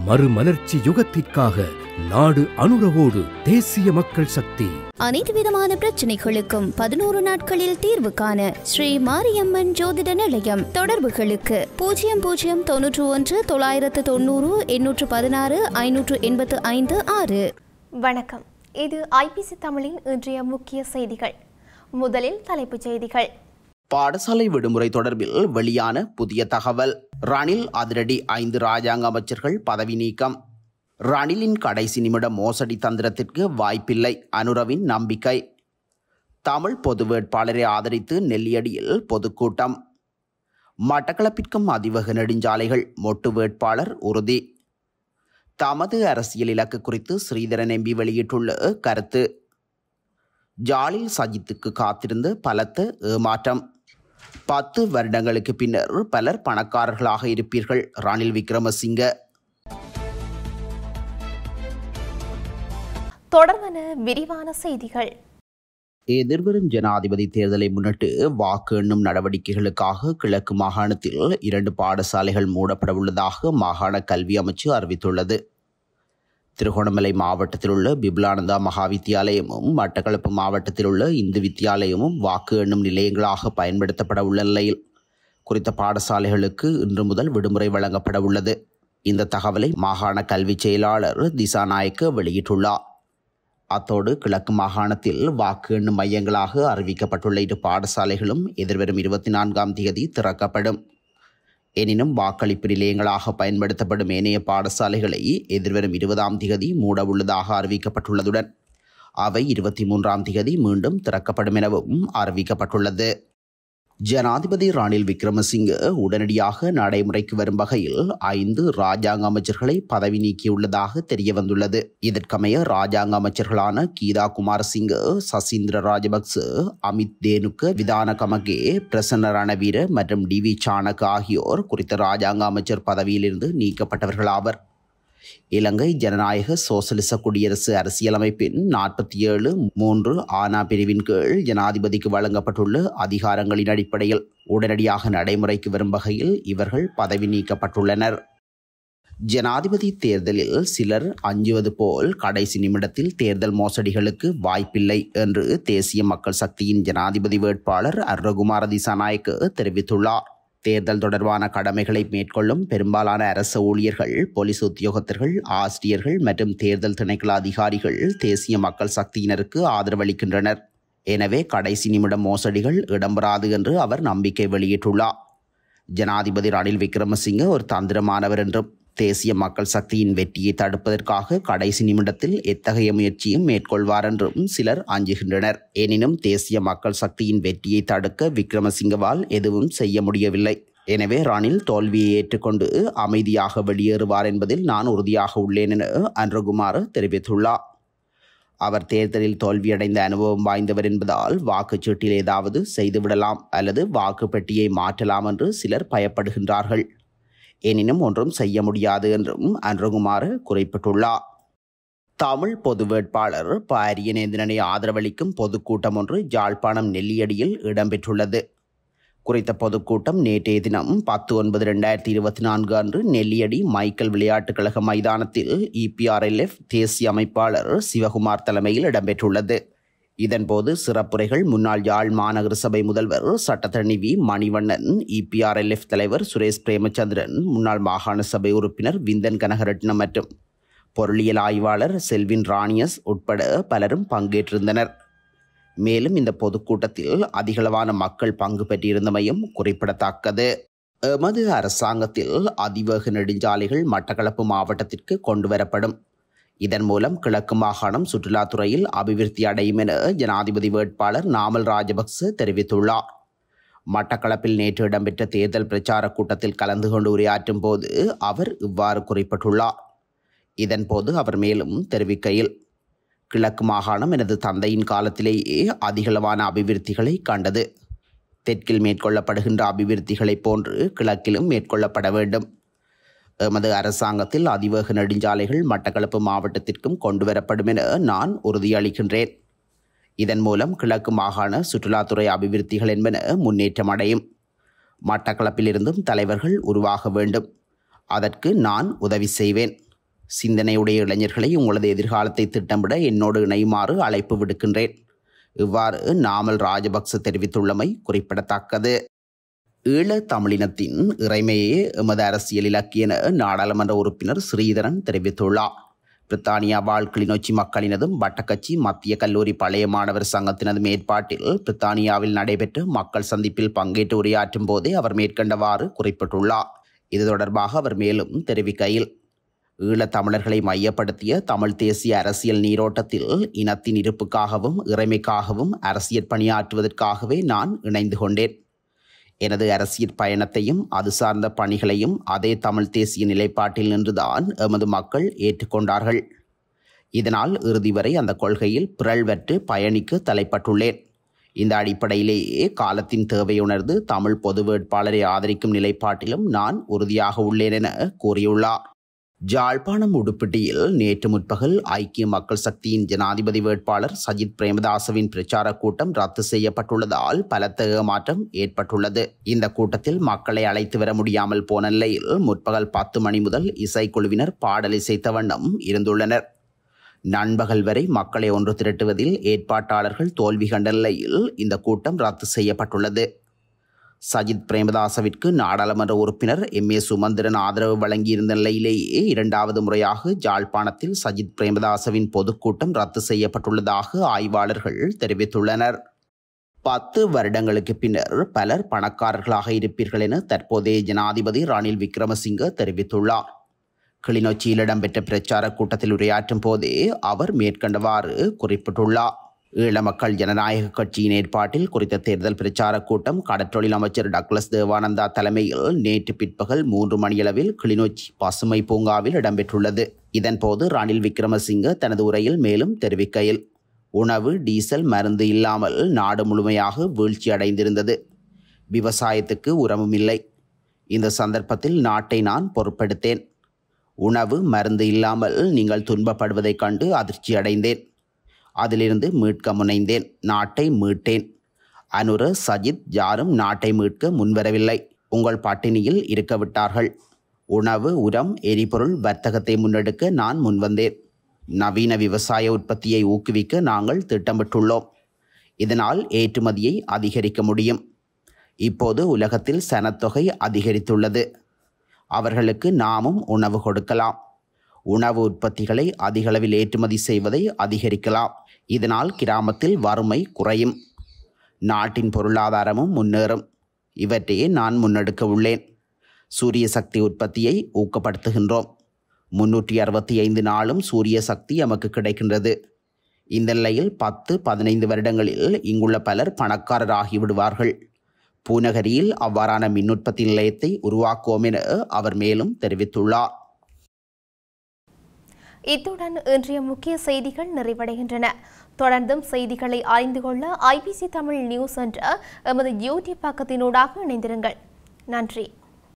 மறுமலர்ச்சி யுகத்திற்காக நாடு அனுரவோடு தேசிய மக்கள் சக்தி. அனைத்து விதமான பிரச்சனைகளுக்கும் 11 நாட்களில் தீர்வு காண ஸ்ரீ மாரியம்மன் ஜோதிட நிலையம். தொடர்புகளுக்கு 0091 990 816 585 6. வணக்கம், இது ஐபிசி தமிழின் இன்றைய முக்கிய செய்திகள். முதலில் தலைப்புச் செய்திகள். பாடசாலை விடுமுறை தொடர்பில் வெளியான புதிய தகவல். ரணில் அதிரடி 5 ராஜாங்க அமைச்சர்கள் பதவி நீக்கம். ரணிலின் கடைசி நிமிட மோசடி தந்திரத்திற்கு வாய்ப்பில்லை, அனுரவின் நம்பிக்கை. தமிழ் பொது வேட்பாளரை ஆதரித்து நெல்லியடியில் பொதுக்கூட்டம். மட்டக்களப்பிற்கும் அதிவேக நெடுஞ்சாலைகள், மொட்டு வேட்பாளர் உறுதி. தமது அரசியல் இலக்கு குறித்து ஸ்ரீதரன் எம்பி வெளியிட்டுள்ள கருத்து. ஜாலில் சஜித்துக்கு காத்திருந்து பலத்த ஏமாற்றம். 10 வருடங்களுக்கு பின்னர் பலர் பணக்காரர்களாக இருப்பீர்கள், ரணில் விக்ரமசிங்க. தொடர்பான விரிவான செய்திகள். எதிர்வரும் ஜனாதிபதி தேர்தலை முன்னிட்டு வாக்கு எண்ணும் நடவடிக்கைகளுக்காக கிழக்கு மாகாணத்தில் 2 பாடசாலைகள் மூடப்பட உள்ளதாக மாகாண கல்வி அமைச்சு அறிவித்துள்ளது. திருகோணமலை மாவட்டத்தில் உள்ள பிப்லானந்தா மகாவித்தியாலயமும் மட்டக்களப்பு மாவட்டத்தில் உள்ள இந்து வித்தியாலயமும் வாக்கு எண்ணும் நிலையங்களாக பயன்படுத்தப்பட உள்ள நிலையில் குறித்த பாடசாலைகளுக்கு இன்று முதல் விடுமுறை வழங்கப்பட உள்ளது. இந்த தகவலை மாகாண கல்வி செயலாளர் திசாநாயக்க வெளியிட்டுள்ளார். அத்தோடு கிழக்கு மாகாணத்தில் வாக்கு எண்ணும் மையங்களாக அறிவிக்கப்பட்டுள்ள 2 பாடசாலைகளும் எதிர்வரும் 24ஆம் தேதி திறக்கப்படும். எனினும் வாக்களிப்பு நிலையங்களாக பயன்படுத்தப்படும் ஏனைய பாடசாலைகளை எதிர்வரும் 20ஆம் தேதி மூட உள்ளதாக அறிவிக்கப்பட்டுள்ளதுடன் அவை 23ஆம் தேதி மீண்டும் திறக்கப்படும் எனவும் அறிவிக்கப்பட்டுள்ளது. ஜனாதிபதி ரணில் விக்ரமசிங்க உடனடியாக நடைமுறைக்கு வரும் வகையில் 5 ராஜாங்க அமைச்சர்களை பதவி நீக்கியுள்ளதாக தெரிய வந்துள்ளது. இதற்கமைய ராஜாங்க அமைச்சர்களான கீதா குமாரசிங்க, சசீந்திர ராஜபக்ச, அமித் தேனுக்க, விதான கமகே, பிரசன்ன ரணவீர மற்றும் டிவி சாணக் ஆகியோர் குறித்த ராஜாங்க அமைச்சர் பதவியிலிருந்து நீக்கப்பட்டவர்களாவர். இலங்கை ஜனநாயக சோசலிச குடியரசு அரசியலமைப்பின் 47(3) ஆனா பிரிவின் கீழ் ஜனாதிபதிக்கு வழங்கப்பட்டுள்ள அதிகாரங்களின் அடிப்படையில் உடனடியாக நடைமுறைக்கு வரும் வகையில் இவர்கள் பதவி நீக்கப்பட்டுள்ளனர். ஜனாதிபதி தேர்தலில் சிலர் அஞ்சுவது போல் கடைசி நிமிடத்தில் தேர்தல் மோசடிகளுக்கு வாய்ப்பில்லை என்று தேசிய மக்கள் சக்தியின் ஜனாதிபதி வேட்பாளர் அருணகுமார திசாநாயக்க தெரிவித்துள்ளார். தேர்தல் தொடர்பான கடமைகளை மேற்கொள்ளும் பெரும்பாலான அரசு ஊழியர்கள், போலீஸ் உத்தியோகத்தர்கள், ஆசிரியர்கள் மற்றும் தேர்தல் திணைக்கள அதிகாரிகள் தேசிய மக்கள் சக்தியினருக்கு ஆதரவளிக்கின்றனர். எனவே கடைசி நிமிட மோசடிகள் இடம்பெறாது என்று அவர் நம்பிக்கை வெளியிட்டுள்ளார். ஜனாதிபதி ரணில் விக்ரமசிங்க ஒரு தந்திரமானவர் என்றும் தேசிய மக்கள் சக்தியின் வெற்றியை தடுப்பதற்காக கடைசி நிமிடத்தில் எத்தகைய முயற்சியும் மேற்கொள்வார் என்றும் சிலர் அஞ்சுகின்றனர். எனினும் தேசிய மக்கள் சக்தியின் வெற்றியை தடுக்க விக்ரமசிங்கவால் எதுவும் செய்ய முடியவில்லை. எனவே ரணில் தோல்வியை ஏற்றுக்கொண்டு அமைதியாக வெளியேறுவார் என்பதில் நான் உறுதியாக உள்ளேன் என அருணகுமார் தெரிவித்துள்ளார். அவர் தேர்தலில் தோல்வியடைந்த அனுபவம் வாய்ந்தவர் என்பதால் வாக்குச்சீட்டில் ஏதாவது செய்துவிடலாம் அல்லது வாக்கு பெட்டியை மாற்றலாம் என்று சிலர் பயப்படுகின்றார்கள். எனினும் ஒன்றும் செய்ய முடியாது என்றும் அருணகுமார் குறிப்பிட்டுள்ளார். தமிழ் பொது வேட்பாளர் பாரியநேந்திரனை ஆதரவளிக்கும் பொதுக்கூட்டம் ஒன்று யாழ்ப்பாணம் நெல்லியடியில் இடம்பெற்றுள்ளது. குறித்த பொதுக்கூட்டம் நேற்றைய தினம் 10/9/2024 அன்று நெல்லியடி மைக்கேல் விளையாட்டுக் கழக மைதானத்தில் EPRLF தேசிய அமைப்பாளர் சிவகுமார் தலைமையில் இடம்பெற்றுள்ளது. இதன்போது சிறப்புரைகள் முன்னாள் யாழ் மாநகர சபை முதல்வர் சட்டத்தரணி வி மணிவண்ணன், EPRLF தலைவர் சுரேஷ் பிரேமச்சந்திரன், முன்னாள் மாகாண சபை உறுப்பினர் விந்தன் கனகரட்னம் மற்றும் பொருளியல் ஆய்வாளர் செல்வின் ராணியஸ் உட்பட பலரும் பங்கேற்றிருந்தனர். மேலும் இந்த பொதுக்கூட்டத்தில் அதிகளவான மக்கள் பங்கு பெற்றிருந்தமையும் குறிப்பிடத்தக்கது. எமது அரசாங்கத்தில் அதிவேக நெடுஞ்சாலைகள் மட்டக்களப்பு மாவட்டத்திற்கு கொண்டுவரப்படும். இதன் மூலம் கிழக்கு மாகாணம் சுற்றுலாத்துறையில் அபிவிருத்தி அடையும் என ஜனாதிபதி வேட்பாளர் நாமல் ராஜபக்ச தெரிவித்துள்ளார். மட்டக்களப்பில் நேற்று இடம்பெற்ற தேர்தல் பிரச்சார கூட்டத்தில் கலந்து கொண்டு உரையாற்றும் போது அவர் இவ்வாறு குறிப்பிட்டுள்ளார். இதன்போது அவர் மேலும் தெரிவிக்கையில், கிழக்கு மாகாணம் எனது தந்தையின் காலத்திலேயே அதிகளவான அபிவிருத்திகளை கண்டது. தெற்கில் மேற்கொள்ளப்படுகின்ற அபிவிருத்திகளைப் போன்று கிழக்கிலும் மேற்கொள்ளப்பட வேண்டும். எமது அரசாங்கத்தில் அதிவேக நெடுஞ்சாலைகள் மட்டக்களப்பு மாவட்டத்திற்கும் கொண்டுவரப்படும் என நான் உறுதியளிக்கின்றேன். இதன் மூலம் கிழக்கு மாகாண சுற்றுலாத்துறை அபிவிருத்திகள் என்பன முன்னேற்றம் அடையும். மட்டக்களப்பிலிருந்தும் தலைவர்கள் உருவாக வேண்டும். அதற்கு நான் உதவி செய்வேன். சிந்தனையுடைய இளைஞர்களை உங்களது எதிர்காலத்தை திட்டமிட என்னோடு இணையுமாறு அழைப்பு விடுக்கின்றேன். இவ்வாறு நாமல் ராஜபக்ச தெரிவித்துள்ளமை குறிப்பிடத்தக்கது. ஈழத் தமிழினத்தின் இறைமையே எமது அரசியல் இலக்கு என நாடாளுமன்ற உறுப்பினர் ஸ்ரீதரன் தெரிவித்துள்ளார். பிரித்தானியா வாழ் கிளிநொச்சி மக்களினதும் வட்டக்கட்சி மத்திய கல்லூரி பழைய மாணவர் சங்கத்தினதும் ஏற்பாட்டில் பிரித்தானியாவில் நடைபெற்ற மக்கள் சந்திப்பில் பங்கேற்று உரையாற்றும் போதே அவர் மேற்கண்டவாறு குறிப்பிட்டுள்ளார். இது தொடர்பாக அவர் மேலும் தெரிவிக்கையில், ஈழத் தமிழர்களை மையப்படுத்திய தமிழ் தேசிய அரசியல் நீரோட்டத்தில் இனத்தின் இருப்புக்காகவும் இறைமைக்காகவும் அரசியல் பணியாற்றுவதற்காகவே நான் இணைந்து கொண்டேன். எனது அரசியல் பயணத்தையும் அது சார்ந்த பணிகளையும் அதே தமிழ் தேசிய நிலைப்பாட்டில் நின்றுதான் எமது மக்கள் ஏற்றுக்கொண்டார்கள். இதனால் இறுதி வரை அந்த கொள்கையில் பிறழ்வற்று பயணிக்க தலைப்பட்டுள்ளேன். இந்த அடிப்படையிலேயே காலத்தின் தேவையுணர்ந்து தமிழ் பொது வேட்பாளரை ஆதரிக்கும் நிலைப்பாட்டிலும் நான் உறுதியாக உள்ளேன் என கூறியுள்ளார். ஜாழ்ப்பாணம் உடுப்பிட்டியில் நேற்று முற்பகல் ஐக்கிய மக்கள் சக்தியின் ஜனாதிபதி வேட்பாளர் சஜித் பிரேமதாசவின் பிரச்சார கூட்டம் ரத்து செய்யப்பட்டுள்ளதால் பலத்த ஏமாற்றம் ஏற்பட்டுள்ளது. இந்த கூட்டத்தில் மக்களை அழைத்து வர முடியாமல் போன நிலையில் முற்பகல் 10 மணி முதல் இசைக்குழுவினர் பாடல் இசைத்த வண்ணம் இருந்துள்ளனர். நண்பகல் வரை மக்களை ஒன்று திரட்டுவதில் ஏற்பாட்டாளர்கள் தோல்வி கண்ட நிலையில் இந்த கூட்டம் ரத்து செய்யப்பட்டுள்ளது. சஜித் பிரேமதாசவிற்கு நாடாளுமன்ற உறுப்பினர் எம்.ஏ. சுமந்திரன் ஆதரவு வழங்கியிருந்த நிலையிலேயே இரண்டாவது முறையாக ஜாழ்ப்பாணத்தில் சஜித் பிரேமதாசவின் பொதுக்கூட்டம் ரத்து செய்யப்பட்டுள்ளதாக ஆய்வாளர்கள் தெரிவித்துள்ளனர். 10 வருடங்களுக்கு பின்னர் பலர் பணக்காரர்களாக இருப்பீர்கள் என தற்போதைய ஜனாதிபதி ரணில் விக்ரமசிங்க தெரிவித்துள்ளார். கிளிநொச்சியில் இடம்பெற்ற பிரச்சார கூட்டத்தில் உரையாற்றும் போதே அவர் மேற்கண்டவாறு குறிப்பிட்டுள்ளார். ஈழ மக்கள் ஜனநாயக கட்சியின் ஏற்பாட்டில் குறித்த தேர்தல் பிரச்சார கூட்டம் கடற்றொழில் அமைச்சர் டக்ளஸ் தேவானந்தா தலைமையில் நேற்று பிற்பகல் 3 மணியளவில் கிளிநொச்சி பசுமை பூங்காவில் இடம்பெற்றுள்ளது. இதன்போது ரணில் விக்ரமசிங்க தனது உரையில் மேலும் தெரிவிக்கையில், உணவு, டீசல், மருந்து இல்லாமல் நாடு முழுமையாக வீழ்ச்சி அடைந்திருந்தது. விவசாயத்துக்கு உரமும் இல்லை. இந்த சந்தர்ப்பத்தில் நாட்டை நான் பொறுப்பெடுத்தேன். உணவு, மருந்து இல்லாமல் நீங்கள் துன்பப்படுவதைக் கண்டு அதிர்ச்சி அடைந்தேன். அதிலிருந்து மீட்க முனைந்தேன். நாட்டை மீட்டேன். அனுர, சஜித் யாரும் நாட்டை மீட்க முன்வரவில்லை. உங்கள் பட்டினியில் இருக்க விட்டார்கள். உணவு, உரம், எரிபொருள் வர்த்தகத்தை முன்னெடுக்க நான் முன்வந்தேன். நவீன விவசாய உற்பத்தியை ஊக்குவிக்க நாங்கள் திட்டமிட்டுள்ளோம். இதனால் ஏற்றுமதியை அதிகரிக்க முடியும். இப்போது உலகத்தில் சனத்தொகை அதிகரித்துள்ளது. அவர்களுக்கு நாமும் உணவு கொடுக்கலாம். உணவு உற்பத்திகளை அதிகளவில் ஏற்றுமதி செய்வதை அதிகரிக்கலாம். இதனால் கிராமத்தில் வறுமை குறையும். நாட்டின் பொருளாதாரமும் முன்னேறும். இவற்றையே நான் முன்னெடுக்க உள்ளேன். சூரிய சக்தி உற்பத்தியை ஊக்கப்படுத்துகின்றோம். 365 நாளும் சூரிய சக்தி நமக்கு கிடைக்கின்றது. இந்த நிலையில் 10-15 வருடங்களில் இங்குள்ள பலர் பணக்காரராகி விடுவார்கள். பூநகரியில் அவ்வாறான மின் உற்பத்தி நிலையத்தை உருவாக்குவோம் என அவர் மேலும் தெரிவித்துள்ளார். இத்துடன் இன்றைய முக்கிய செய்திகள் நிறைவடைகின்றன. தொடர்ந்தும் செய்திகளை அறிந்து கொள்ள ஐபிசி தமிழ் நியூஸ் என்ற எமது யூடியூப் பக்கத்தினூடாக இணைந்திருங்கள். நன்றி.